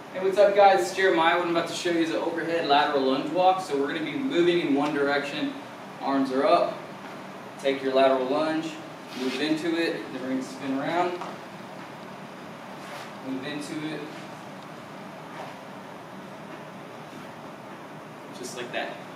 Hey, what's up guys, it's Jeremiah. What I'm about to show you is an overhead lateral lunge walk. So we're going to be moving in one direction. Arms are up. Take your lateral lunge, move into it, then we're going to spin around, move into it, just like that.